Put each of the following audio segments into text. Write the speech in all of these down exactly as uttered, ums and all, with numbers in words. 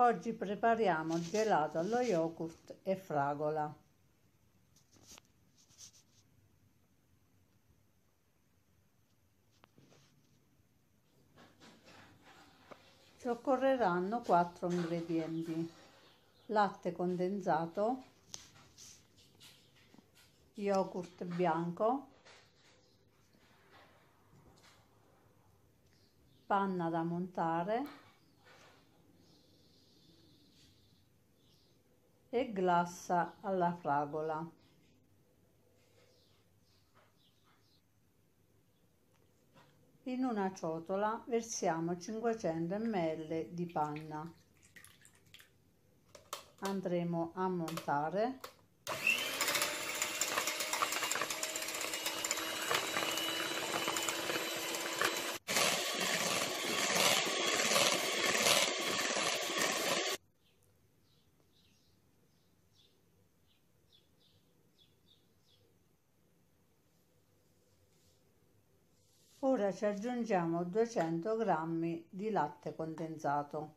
Oggi prepariamo gelato allo yogurt e fragola. Ci occorreranno quattro ingredienti: latte condensato, yogurt bianco, panna da montare e glassa alla fragola. In una ciotola versiamo cinquecento millilitri di panna. Andremo a montare. Ora ci aggiungiamo duecento grammi di latte condensato.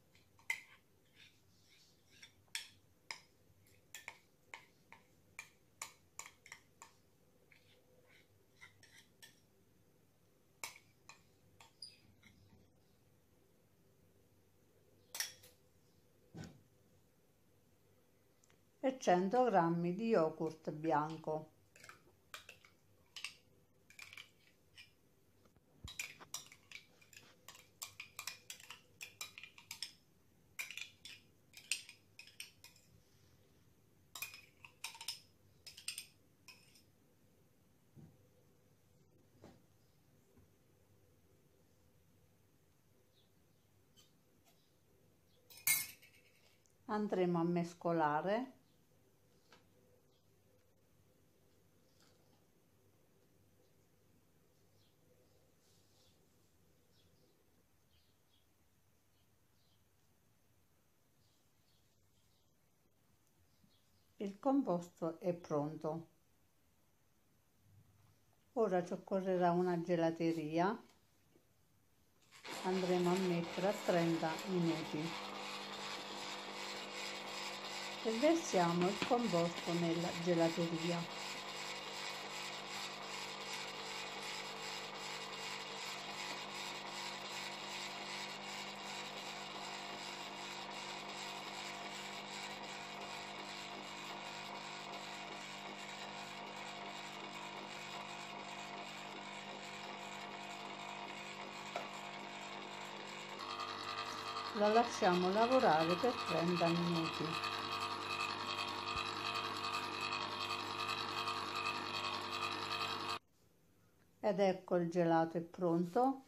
E cento grammi di yogurt bianco. Andremo a mescolare. Il composto è pronto. Ora ci occorrerà una gelateria. Andremo a mettere a trenta minuti e versiamo il composto nella gelateria. La lasciamo lavorare per trenta minuti. Ed ecco, il gelato è pronto.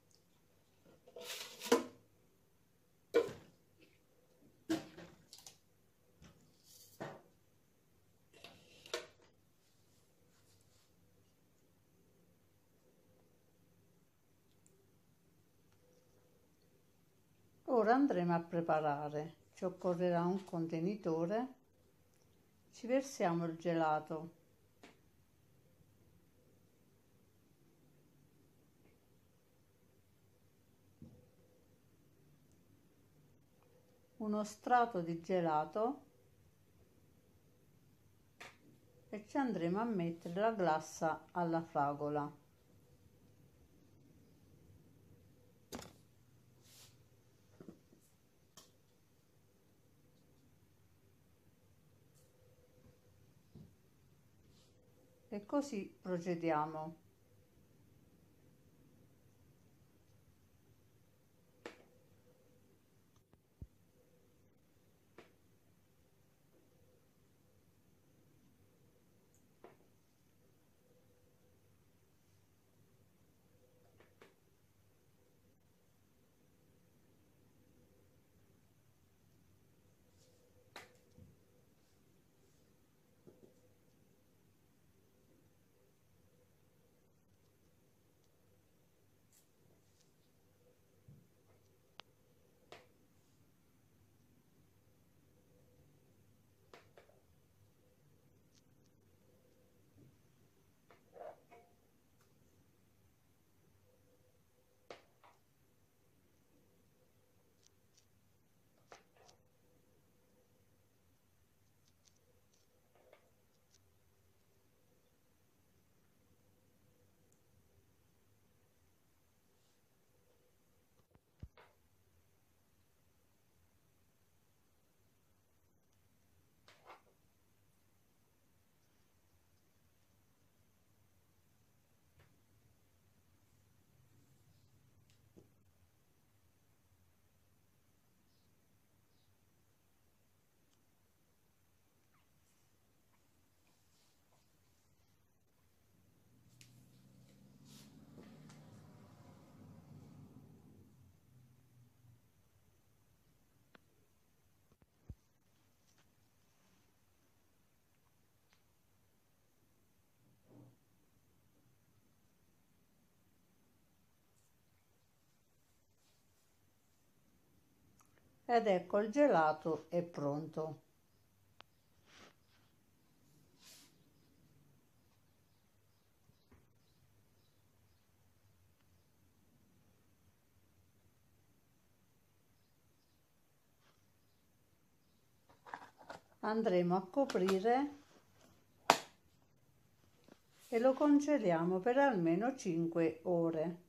Ora andremo a preparare. Ci occorrerà un contenitore. Ci versiamo il gelato. Uno strato di gelato e ci andremo a mettere la glassa alla fragola. E così procediamo. Ed ecco, il gelato è pronto. Andremo a coprire e lo congeliamo per almeno cinque ore.